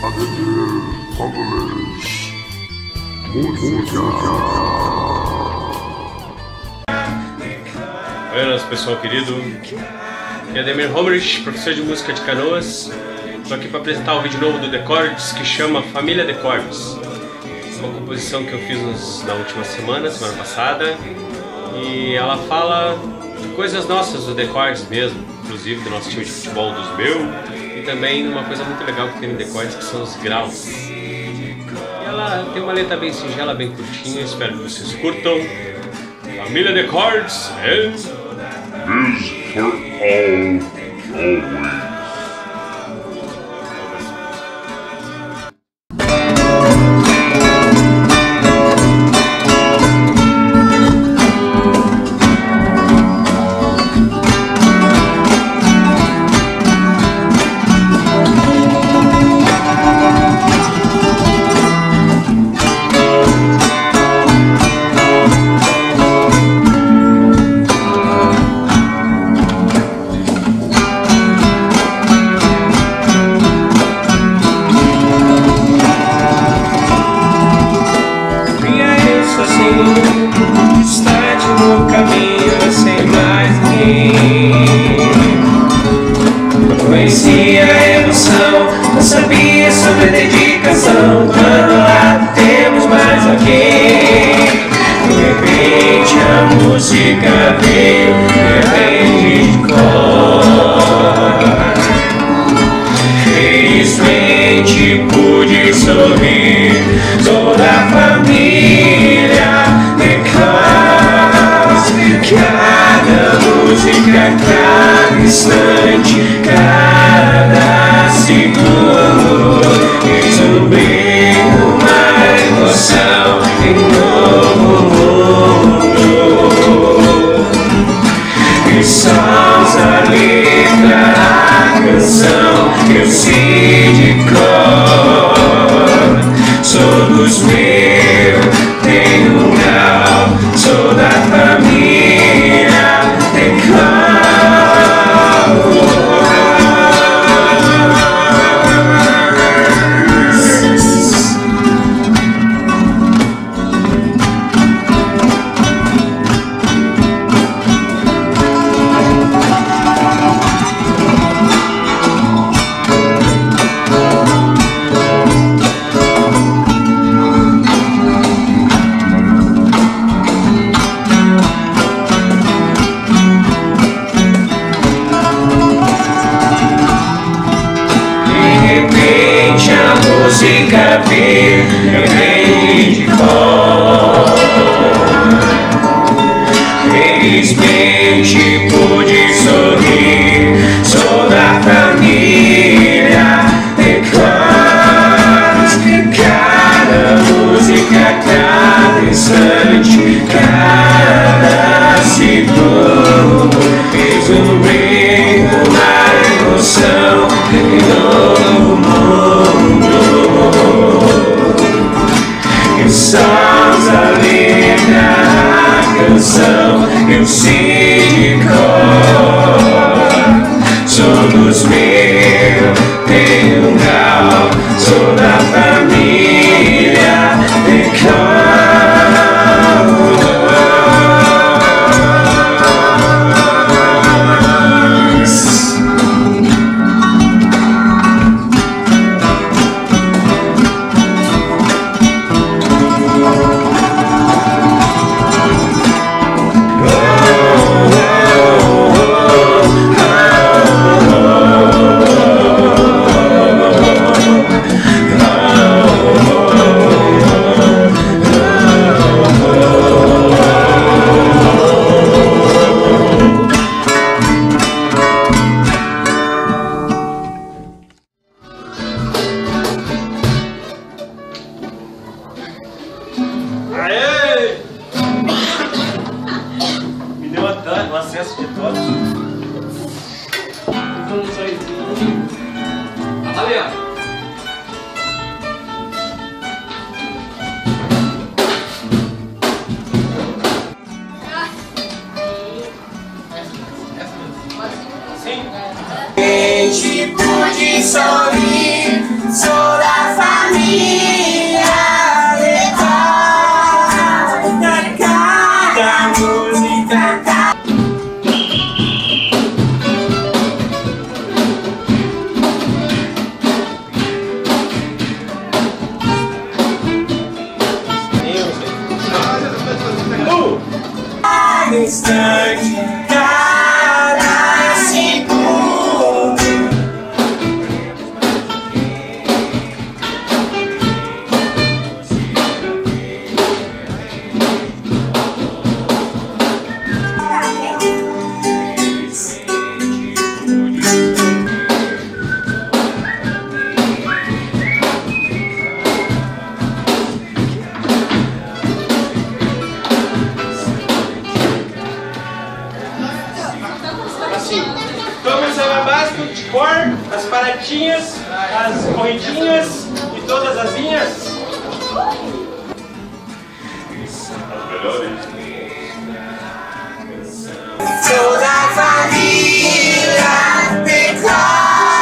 Buenas, pessoal querido. Aqui é Ademir Homerich, professor de música de Canoas. Estou aqui para apresentar o vídeo novo do The Chords, que chama Família The Chords. Uma composição que eu fiz na última semana passada. E ela fala de coisas nossas do The Chords mesmo, inclusive do nosso time de futebol, dos meus. E também uma coisa muito legal que tem no The Chords, que são os graus. E ela tem uma letra bem singela, bem curtinha, espero que vocês curtam. Família The Chords and is for all, always. Distante no caminho, sem mais ninguém. Não conhecia a emoção, não sabia sobre a dedicação. Quando lá temos mais alguém, de repente a música veio, de cor. Felizmente pude sorrir, toda a família. Cada música, cada instante, cada segundo fez um brilho, uma emoção em um novo mundo. E sons, a letra, a canção, eu sei de cor. Sou dos meus, tenho um grau, sou da família. Música vir, eu venho de cor. Felizmente pude sorrir, sou da família The Chords. Cada música, cada instante, cada segundo fez um brilho, uma emoção em novo mundo. Sons, a letra, a canção, eu sei de cor. Sou dos meus, tenho um grau, sou da família The Chords. Aê! Me deu um acesso de todos. Vamos sair. Valeu! Sim. Pude sorrir, chorar. Instante, cada segundo. Vamos ao básico de cor, as paradinhas, as corridinhas e todas as linhas. Toda a família decora.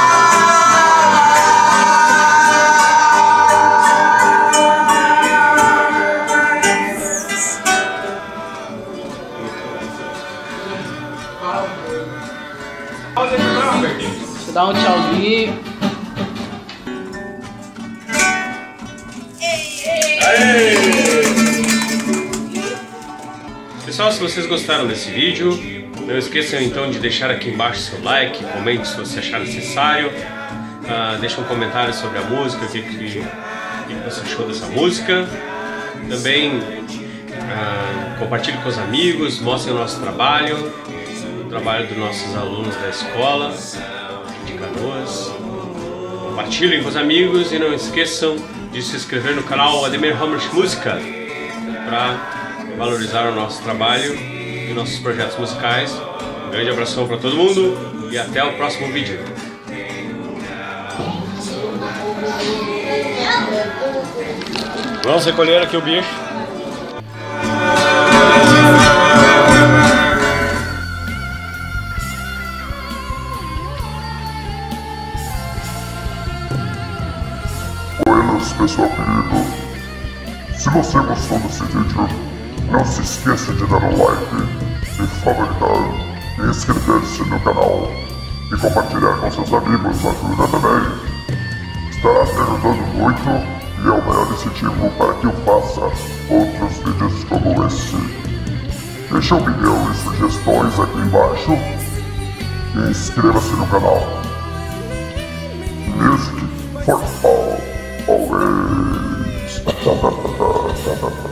Você dá um tchauzinho. Pessoal, se vocês gostaram desse vídeo, não esqueçam então de deixar aqui embaixo seu like, comente se você achar necessário, deixa um comentário sobre a música, o que você achou dessa música. Também compartilhe com os amigos, mostrem o nosso trabalho, o trabalho dos nossos alunos da escola de Canoas. Compartilhem com os amigos e não esqueçam de se inscrever no canal Ademir Homrich Música para valorizar o nosso trabalho e nossos projetos musicais. Um grande abração para todo mundo e até o próximo vídeo. Vamos recolher aqui o bicho. Buenas, pessoal querido. Se você gostou desse vídeo, não se esqueça de dar um like, de favoritar e inscrever-se no canal. E compartilhar com seus amigos ajuda também. Estará me ajudando muito e é o maior incentivo para que eu faça outros vídeos como esse. Deixe opinião e sugestões aqui embaixo e inscreva-se no canal. Music for all, always.